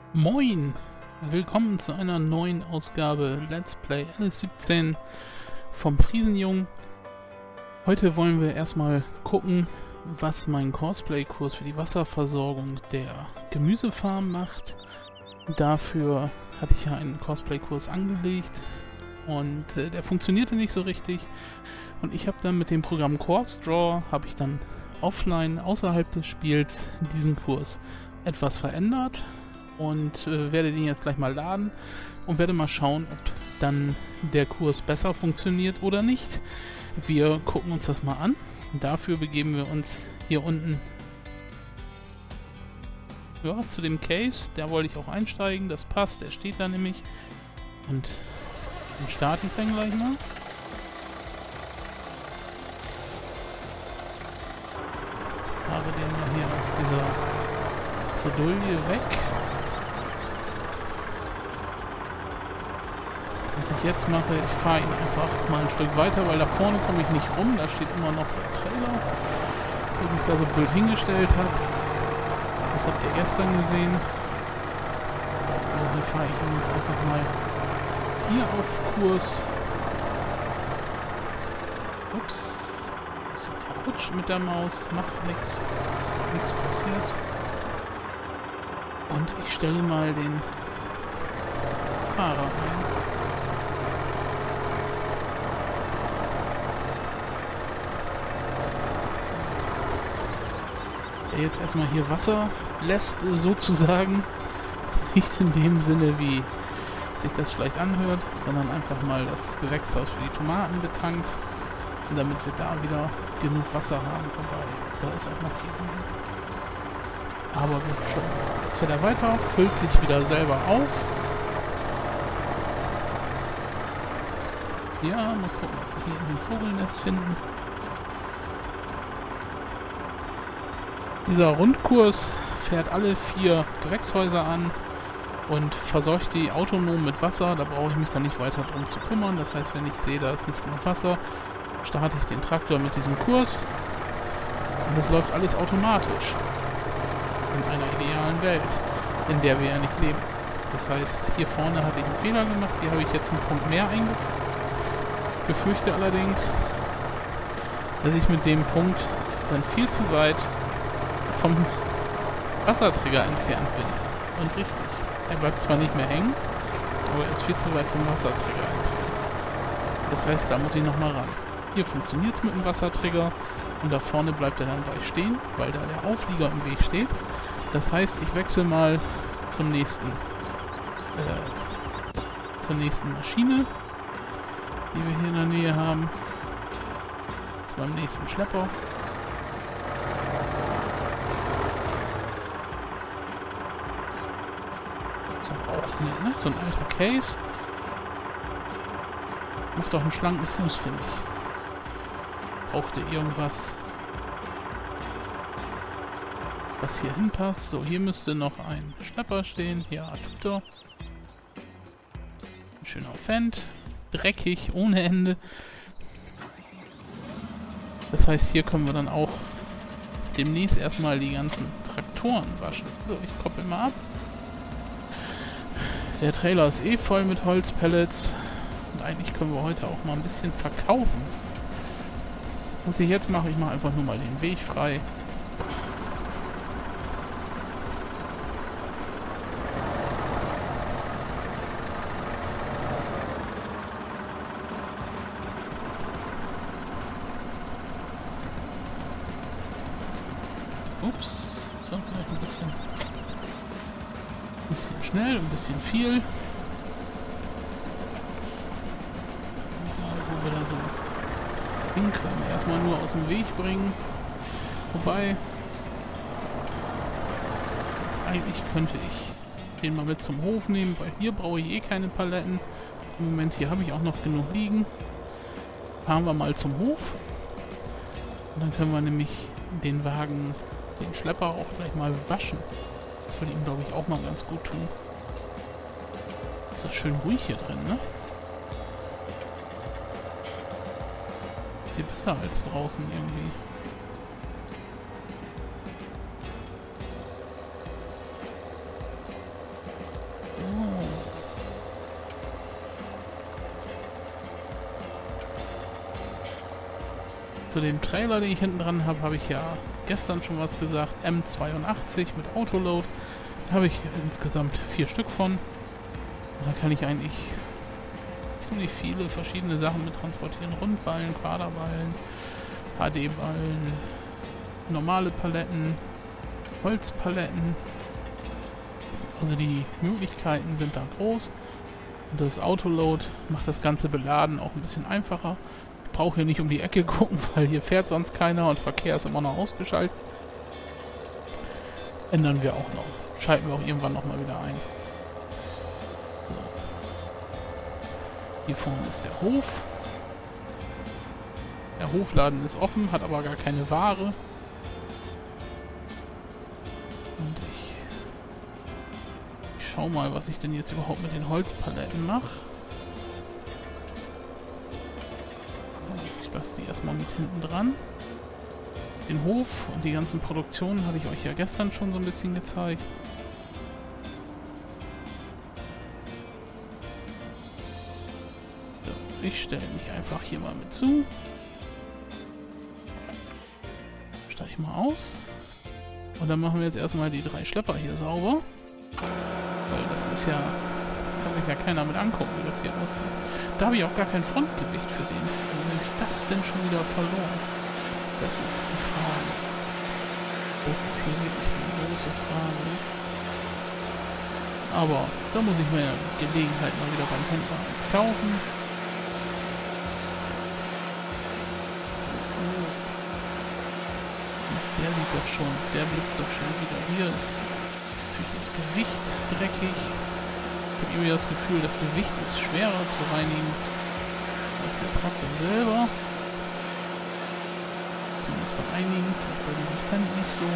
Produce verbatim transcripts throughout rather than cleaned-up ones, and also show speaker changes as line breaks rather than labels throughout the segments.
Moin! Willkommen zu einer neuen Ausgabe Let's Play L S siebzehn vom Friesenjungen. Heute wollen wir erstmal gucken, was mein Cosplay-Kurs für die Wasserversorgung der Gemüsefarm macht. Dafür hatte ich ja einen Cosplay-Kurs angelegt und äh, der funktionierte nicht so richtig. Und ich habe dann mit dem Programm CourseDraw, habe ich dann offline, außerhalb des Spiels, diesen Kurs etwas verändert. Und äh, werde den jetzt gleich mal laden und werde mal schauen, ob dann der Kurs besser funktioniert oder nicht. Wir gucken uns das mal an. Dafür begeben wir uns hier unten ja, zu dem Case. Da wollte ich auch einsteigen, das passt, der steht da nämlich. Und den starte ich dann gleich mal. Habe den mal hier aus dieser Bredouille weg. Was ich jetzt mache, ich fahre ihn einfach mal ein Stück weiter, weil da vorne komme ich nicht rum, da steht immer noch der Trailer, den ich da so blöd hingestellt habe. Das habt ihr gestern gesehen. Also hier fahre ich ihn jetzt einfach mal hier auf Kurs. Ups, bisschen verrutscht mit der Maus, macht nichts, nichts passiert. Und ich stelle mal den Fahrer ein. Jetzt erstmal hier Wasser lässt, sozusagen. Nicht in dem Sinne, wie sich das vielleicht anhört, sondern einfach mal das Gewächshaus für die Tomaten betankt. Und damit wir da wieder genug Wasser haben. Vorbei. Da ist auch noch jemand. Aber wird schon. Jetzt fährt er weiter, füllt sich wieder selber auf. Ja, mal gucken, ob wir hier ein Vogelnest finden. Dieser Rundkurs fährt alle vier Gewächshäuser an und versorgt die autonom mit Wasser. Da brauche ich mich dann nicht weiter drum zu kümmern. Das heißt, wenn ich sehe, da ist nicht genug Wasser, starte ich den Traktor mit diesem Kurs. Und das läuft alles automatisch. In einer idealen Welt, in der wir ja nicht leben. Das heißt, hier vorne hatte ich einen Fehler gemacht. Hier habe ich jetzt einen Punkt mehr eingefügt. Ich befürchte allerdings, dass ich mit dem Punkt dann viel zu weit vom Wasserträger entfernt bin. Und richtig. Er bleibt zwar nicht mehr hängen, aber er ist viel zu weit vom Wasserträger entfernt. Das heißt, da muss ich nochmal ran. Hier funktioniert es mit dem Wasserträger und da vorne bleibt er dann gleich stehen, weil da der Auflieger im Weg steht. Das heißt, ich wechsle mal zum nächsten, äh, zur nächsten Maschine, die wir hier in der Nähe haben. Jetzt beim nächsten Schlepper. Auch ne? So ein alter Case. Macht doch einen schlanken Fuß, finde ich. Braucht ihr irgendwas, was hier hinpasst? So, hier müsste noch ein Schlepper stehen. Ja, tut er. Ein schöner Fendt. Dreckig, ohne Ende. Das heißt, hier können wir dann auch demnächst erstmal die ganzen Traktoren waschen. So, ich koppel mal ab. Der Trailer ist eh voll mit Holzpellets und eigentlich können wir heute auch mal ein bisschen verkaufen. Was ich jetzt mache, ich mache einfach nur mal den Weg frei. Ups, so vielleicht ein bisschen... bisschen schnell, ein bisschen viel. Mal, wo wir da so hin können. Erstmal nur aus dem Weg bringen. Wobei, eigentlich könnte ich den mal mit zum Hof nehmen, weil hier brauche ich eh keine Paletten. Im Moment hier habe ich auch noch genug liegen. Fahren wir mal zum Hof. Und dann können wir nämlich den Wagen, den Schlepper auch gleich mal waschen. Das würde ihm, glaube ich, auch mal ganz gut tun. Ist das schön ruhig hier drin, ne? Viel besser als draußen irgendwie. Zu dem Trailer, den ich hinten dran habe, habe ich ja gestern schon was gesagt. M zweiundachtzig mit Autoload. Da habe ich insgesamt vier Stück von. Und da kann ich eigentlich ziemlich viele verschiedene Sachen mit transportieren. Rundballen, Quaderballen, H D-Ballen, normale Paletten, Holzpaletten. Also die Möglichkeiten sind da groß. Und das Autoload macht das ganze Beladen auch ein bisschen einfacher. Ich brauche hier nicht um die Ecke gucken, weil hier fährt sonst keiner und Verkehr ist immer noch ausgeschaltet. Ändern wir auch noch. Schalten wir auch irgendwann nochmal wieder ein. So. Hier vorne ist der Hof. Der Hofladen ist offen, hat aber gar keine Ware. Und ich, ich schau mal, was ich denn jetzt überhaupt mit den Holzpaletten mache. Ich lasse die erstmal mit hinten dran. Den Hof und die ganzen Produktionen hatte ich euch ja gestern schon so ein bisschen gezeigt. So, ich stelle mich einfach hier mal mit zu. Steige ich mal aus. Und dann machen wir jetzt erstmal die drei Schlepper hier sauber. Weil das ist ja... kann sich ja keiner mit angucken, wie das hier aussieht. Da habe ich auch gar kein Frontgewicht für den. Wo habe ich das denn schon wieder verloren? Das ist die Frage. Das ist hier wirklich eine große Frage. Aber da muss ich mir ja Gelegenheit mal wieder beim Händler eins kaufen. So. Der sieht doch schon, der blitzt doch schon wieder. Hier ist natürlich das Gewicht dreckig. Ich habe irgendwie das Gefühl, das Gewicht ist schwerer zu reinigen als der Traktor selber. Zumindest bei einigen, vielleicht bei diesem Fan nicht so.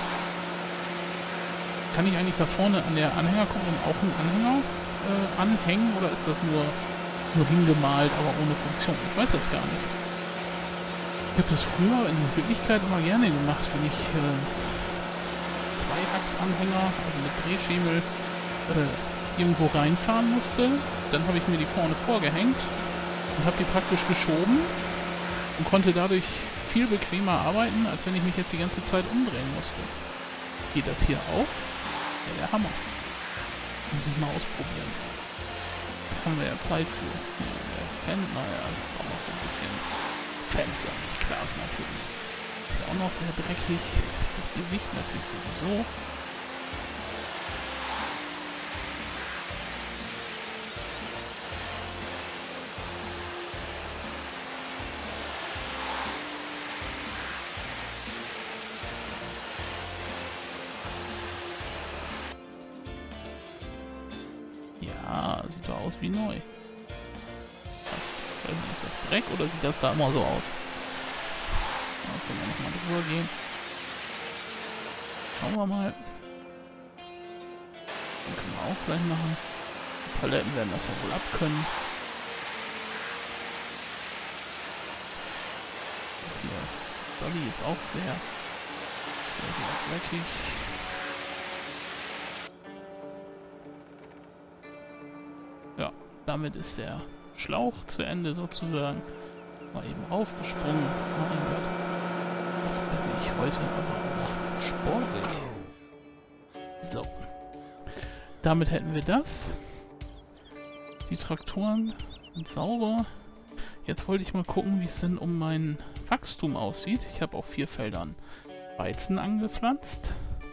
Kann ich eigentlich da vorne an der Anhängerkupplung auch einen Anhänger äh, anhängen oder ist das nur, nur hingemalt, aber ohne Funktion? Ich weiß das gar nicht. Ich habe das früher in Wirklichkeit immer gerne gemacht, wenn ich äh, Zweiachsanhänger, also mit Drehschemel, äh, irgendwo reinfahren musste. Dann habe ich mir die vorne vorgehängt und habe die praktisch geschoben und konnte dadurch viel bequemer arbeiten, als wenn ich mich jetzt die ganze Zeit umdrehen musste. Geht das hier auch? Ja, der Hammer. Muss ich mal ausprobieren. Da haben wir ja Zeit für. Ja, der Fan, naja, das ist auch noch so ein bisschen fansam. Glas natürlich. Ist ja auch noch sehr dreckig. Das Gewicht natürlich sowieso. Ja, sieht doch aus wie neu. Fast. Ist das Dreck oder sieht das da immer so aus? Da können wir nochmal drüber gehen. Schauen wir mal. Den können wir auch gleich machen. Die Paletten werden das ja wohl abkönnen. Hier. Dolly ist auch sehr, sehr, sehr dreckig. Ja, damit ist der Schlauch zu Ende sozusagen. Mal eben raufgesprungen. Mein Gott. Das bin ich heute aber auch sportlich. So. Damit hätten wir das. Die Traktoren sind sauber. Jetzt wollte ich mal gucken, wie es denn um mein Wachstum aussieht. Ich habe auf vier Feldern Weizen angepflanzt.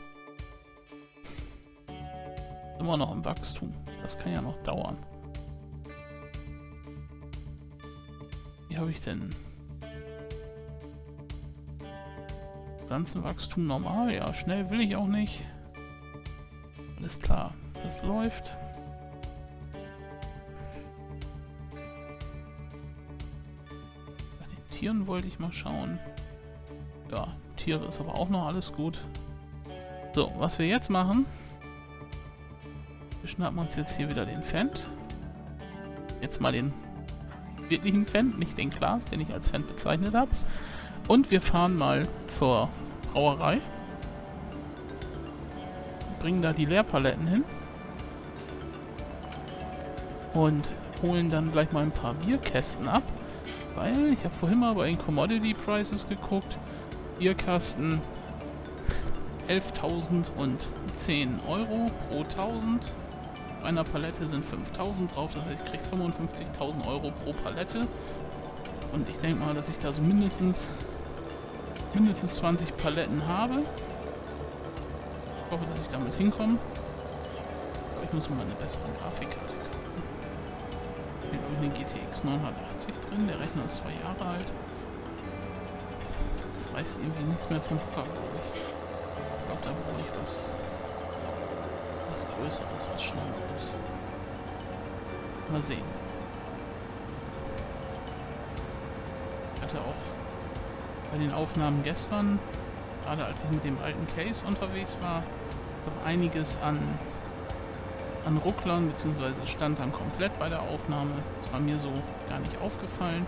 Immer noch im Wachstum. Das kann ja noch dauern. Wie habe ich denn Pflanzenwachstum normal? Ja, schnell will ich auch nicht. Alles klar, das läuft. Bei den Tieren wollte ich mal schauen. Ja, Tiere ist aber auch noch alles gut. So, was wir jetzt machen, wir schnappen uns jetzt hier wieder den Fendt. Jetzt mal den wirklichen Fendt, nicht den Klaas, den ich als Fendt bezeichnet habe. Und wir fahren mal zur Brauerei. Bringen da die Leerpaletten hin. Und holen dann gleich mal ein paar Bierkästen ab. Weil, ich habe vorhin mal bei den Commodity Prices geguckt. Bierkasten elftausendzehn Euro pro tausend. Bei einer Palette sind fünftausend drauf, das heißt ich kriege fünfundfünfzigtausend Euro pro Palette. Und ich denke mal, dass ich da so mindestens mindestens zwanzig Paletten habe. Ich hoffe, dass ich damit hinkomme. Aber ich muss mir mal eine bessere Grafikkarte kaufen. Hier habe ich eine G T X neunhundertachtzig drin, der Rechner ist zwei Jahre alt. Das reißt irgendwie nichts mehr vom Hocker, glaube ich. Ich glaube, da brauche ich was, was Größeres, was Schnelleres. Mal sehen. Ich hatte auch bei den Aufnahmen gestern, gerade als ich mit dem alten Case unterwegs war, noch einiges an, an Rucklern, beziehungsweise stand dann komplett bei der Aufnahme. Das war mir so gar nicht aufgefallen.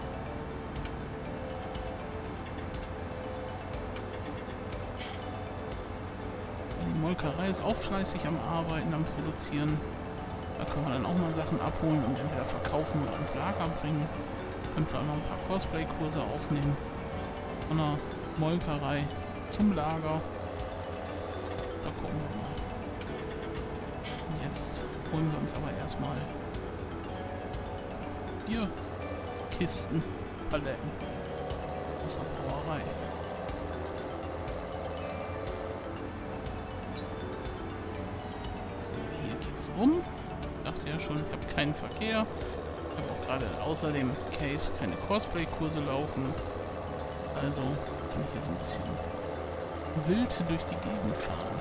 Die Molkerei ist auch fleißig am Arbeiten, am Produzieren. Da können wir dann auch mal Sachen abholen und entweder verkaufen oder ans Lager bringen. Können wir auch noch ein paar Cosplay-Kurse aufnehmen. Von der Molkerei zum Lager. Da gucken wir mal. Und jetzt holen wir uns aber erstmal Bierkisten, Paletten aus der Brauerei. Hier geht's rum. Ich dachte ja schon, ich habe keinen Verkehr. Ich habe auch gerade außer dem Case keine Cosplay-Kurse laufen. Also kann ich hier so ein bisschen wild durch die Gegend fahren.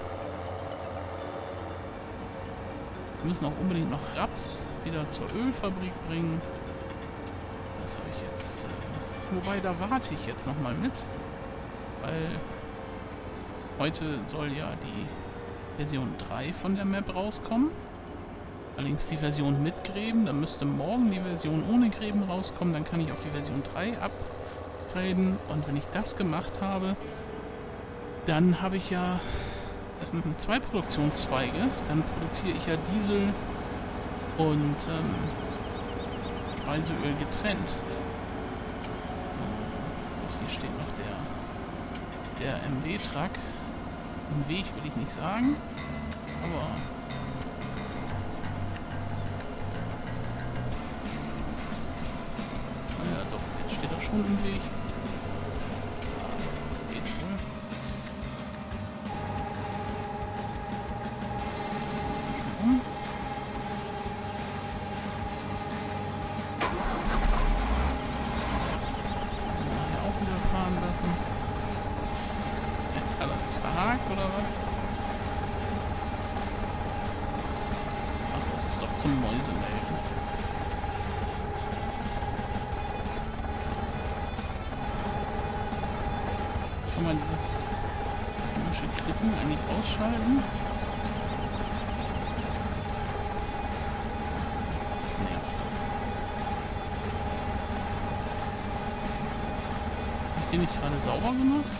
Wir müssen auch unbedingt noch Raps wieder zur Ölfabrik bringen. Das habe ich jetzt... Äh, wobei, da warte ich jetzt nochmal mit. Weil heute soll ja die Version drei von der Map rauskommen. Allerdings die Version mit Gräben. Dann müsste morgen die Version ohne Gräben rauskommen. Dann kann ich auf die Version drei upgraden. Und wenn ich das gemacht habe, dann habe ich ja ähm, zwei Produktionszweige. Dann produziere ich ja Diesel und ähm, Speiseöl getrennt. So, hier steht noch der, der M D-Truck. Im Weg will ich nicht sagen, aber... Naja, doch, jetzt steht er schon im Weg. Geht wohl. Schon um. Nachher auch wieder fahren lassen. Jetzt hat er sich verhakt, oder was? Ach, das ist doch zum Mäusemelden. Kann man dieses komische Klicken eigentlich ausschalten? Das nervt doch. Habe ich den nicht gerade sauber gemacht?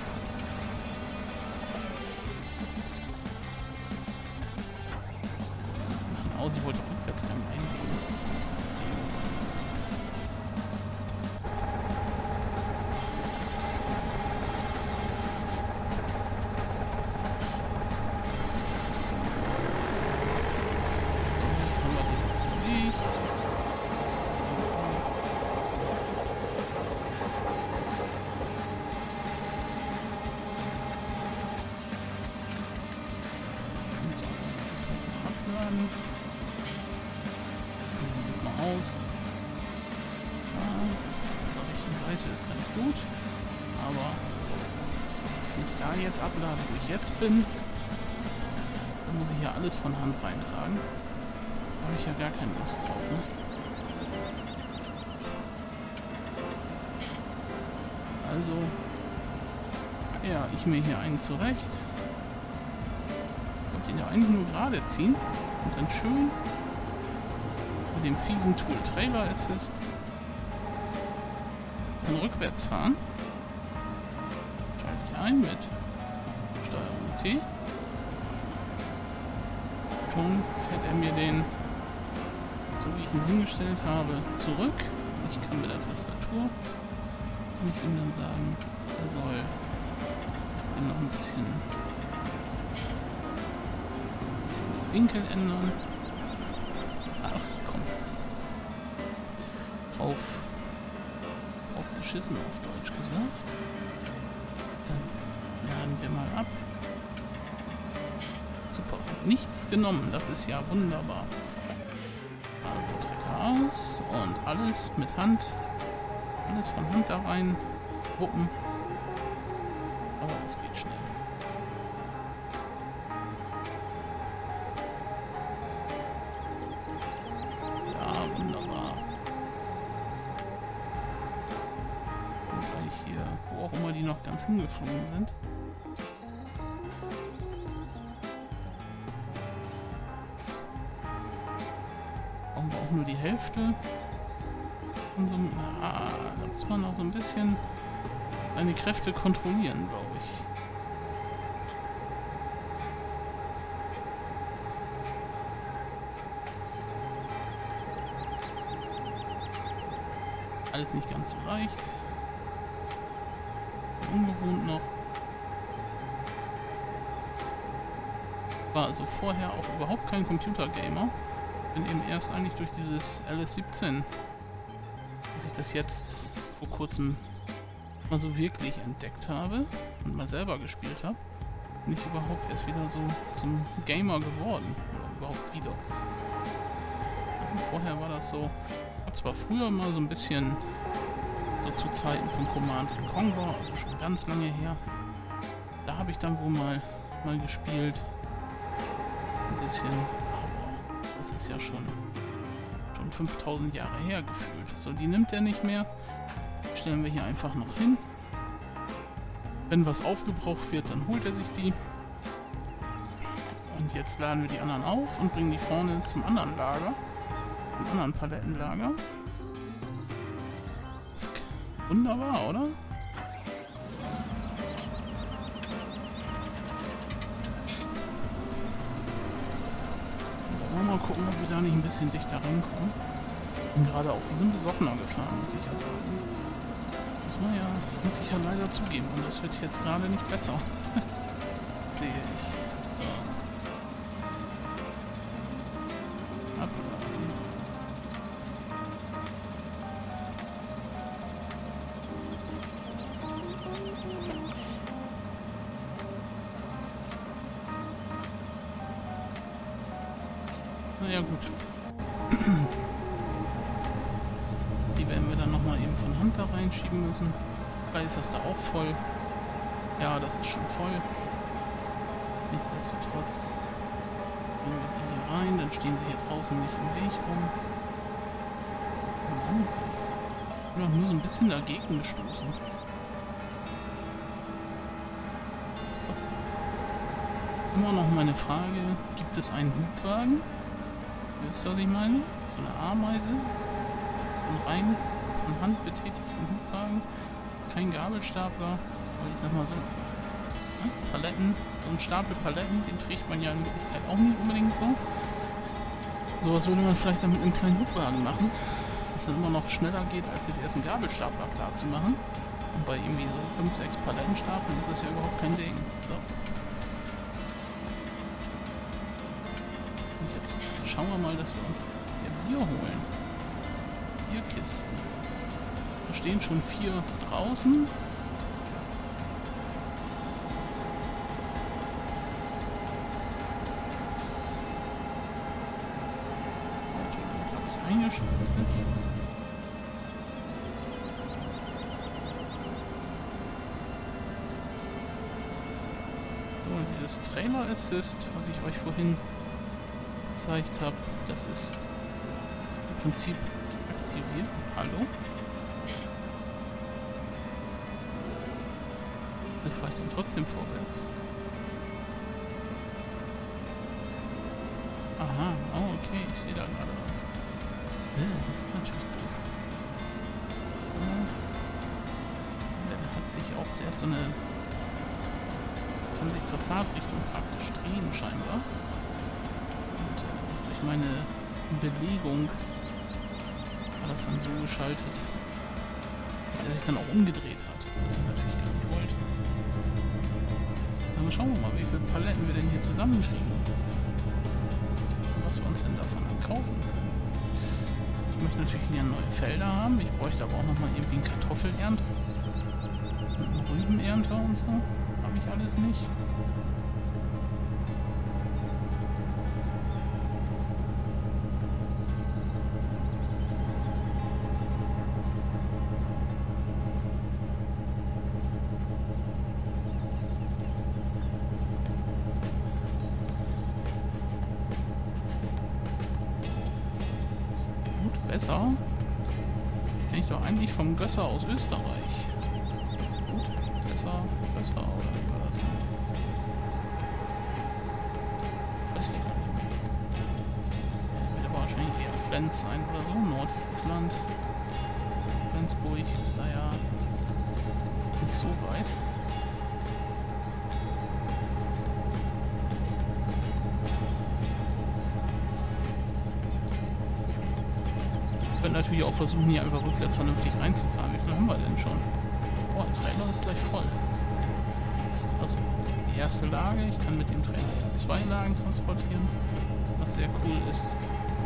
Aus, ich wollte rückwärts eingehen. Aus. Ja, zur rechten Seite ist ganz gut, aber wenn ich da jetzt ablade, wo ich jetzt bin, dann muss ich ja alles von Hand reintragen. Da habe ich ja gar keine Lust drauf, ne? Also, ja, ich mir hier einen zurecht und den ja eigentlich nur gerade ziehen und dann schön dem fiesen Tool Trailer Assist dann rückwärts fahren. Schalte ich ein mit Steuerung T. Schon fährt er mir den, so wie ich ihn hingestellt habe, zurück. Wenn Ich kann mit der Tastatur kann ich ihm dann sagen, er soll hier noch ein bisschen, ein bisschen den Winkel ändern. Ach komm. Drauf, drauf geschissen auf Deutsch gesagt. Dann laden wir mal ab. Super. Nichts genommen. Das ist ja wunderbar. Also Trecker aus und alles mit Hand. Alles von Hand da rein. Wuppen. Aber das geht schnell. Ja, wunderbar. Und gleich hier, wo auch immer die noch ganz hingeflogen sind. Brauchen wir auch nur die Hälfte. Und so, ah, da muss man noch so ein bisschen seine Kräfte kontrollieren, glaube ich. Alles nicht ganz so leicht. Ungewohnt noch. War also vorher auch überhaupt kein Computergamer. Bin eben erst eigentlich durch dieses L S siebzehn, dass ich das jetzt vor kurzem mal so wirklich entdeckt habe und mal selber gespielt habe, bin ich überhaupt erst wieder so zum Gamer geworden. Oder überhaupt wieder. Und vorher war das so, war zwar früher mal so ein bisschen so zu Zeiten von Command and Conquer, also schon ganz lange her. Da habe ich dann wohl mal, mal gespielt. Ein bisschen, aber das ist ja schon, schon fünftausend Jahre her gefühlt. So, die nimmt er nicht mehr. Stellen wir hier einfach noch hin. Wenn was aufgebraucht wird, dann holt er sich die. Und jetzt laden wir die anderen auf und bringen die vorne zum anderen Lager. Zum anderen Palettenlager. Zack. Wunderbar, oder? Wollen wir mal gucken, ob wir da nicht ein bisschen dichter rankommen. Ich bin gerade auch wie so ein Besoffener gefahren, muss ich ja sagen. Muss man ja, muss ich ja leider zugeben. Und das wird jetzt gerade nicht besser. Sehe ich. So. Abladen. Naja, gut. Die werden wir dann nochmal eben von Hand da reinschieben müssen. Vielleicht ist das da auch voll. Ja, das ist schon voll. Nichtsdestotrotz bringen wir die hier rein, dann stehen sie hier draußen nicht im Weg rum. Und dann bin ich nur so ein bisschen dagegen gestoßen. So. Immer noch meine Frage, gibt es einen Hubwagen? Wisst ihr, was ich meine? So eine Ameise. Von rein, von Hand betätigten Hubwagen. Kein Gabelstapler. Aber ich sag mal so, ja, Paletten, so ein Stapel Paletten, den trägt man ja in Wirklichkeit auch nicht unbedingt so. Sowas würde man vielleicht dann mit einem kleinen Hubwagen machen, was dann immer noch schneller geht, als jetzt erst einen Gabelstapler klar zu machen. Und bei irgendwie so fünf, sechs Palettenstapeln ist das ja überhaupt kein Ding. So. Und jetzt schauen wir mal, dass wir uns hier Bier holen. Bierkisten. Da stehen schon vier draußen. Eingeschaltet. So, und dieses Trailer Assist, was ich euch vorhin gezeigt habe, das ist im Prinzip aktiviert. Hallo? Da fahre ich dann trotzdem vorwärts. Aha, oh okay, ich sehe da gerade was. Das ist natürlich doof. Der hat sich auch, der hat so eine, kann sich zur Fahrtrichtung praktisch drehen scheinbar. Und äh, durch meine Belegung war das dann so geschaltet, dass er sich dann auch umgedreht hat. Was ich natürlich gar nicht wollte. Aber schauen wir mal, wie viele Paletten wir denn hier zusammenkriegen. Und was wir uns denn davon dann kaufen können. Ich möchte natürlich hier neue Felder haben. Ich bräuchte aber auch nochmal irgendwie einen Kartoffelernter. Und einen Rübenernter und so. Habe ich alles nicht. Besser. Kenne ich doch eigentlich vom Gösser aus Österreich. Gut, besser, besser, oder wie war das denn? Weiß ich gar nicht mehr. Wird aber wahrscheinlich eher Flens sein oder so. Nordfriesland. Flensburg ist da ja nicht so weit. Ich könnte natürlich auch versuchen, hier einfach rückwärts vernünftig reinzufahren. Wie viel haben wir denn schon? Oh, der Trailer ist gleich voll. Das ist also die erste Lage. Ich kann mit dem Trailer zwei Lagen transportieren, was sehr cool ist.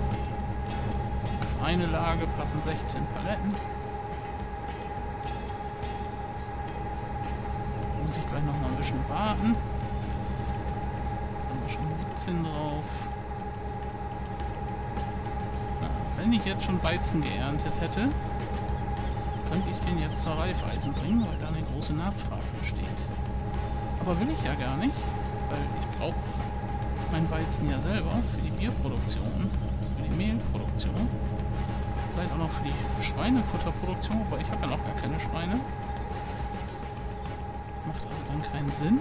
Auf eine Lage passen sechzehn Paletten. Da muss ich gleich noch mal ein bisschen warten. Das ist, da haben wir schon siebzehn drauf. Wenn ich jetzt schon Weizen geerntet hätte, könnte ich den jetzt zur Reifeisen bringen, weil da eine große Nachfrage besteht. Aber will ich ja gar nicht, weil ich brauche mein Weizen ja selber für die Bierproduktion, für die Mehlproduktion, vielleicht auch noch für die Schweinefutterproduktion, aber ich habe ja noch gar keine Schweine. Macht also dann keinen Sinn.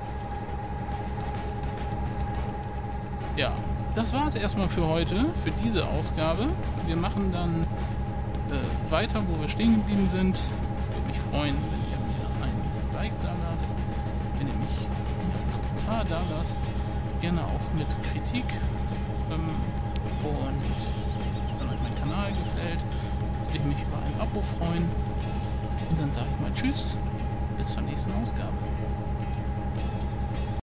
Ja. Das war es erstmal für heute, für diese Ausgabe. Wir machen dann äh, weiter, wo wir stehen geblieben sind. Ich würde mich freuen, wenn ihr mir ein Like da lasst, wenn ihr mich einen Kommentar da lasst. Gerne auch mit Kritik. Ähm, und wenn euch mein Kanal gefällt, würde ich mich über ein Abo freuen. Und dann sage ich mal Tschüss, bis zur nächsten Ausgabe.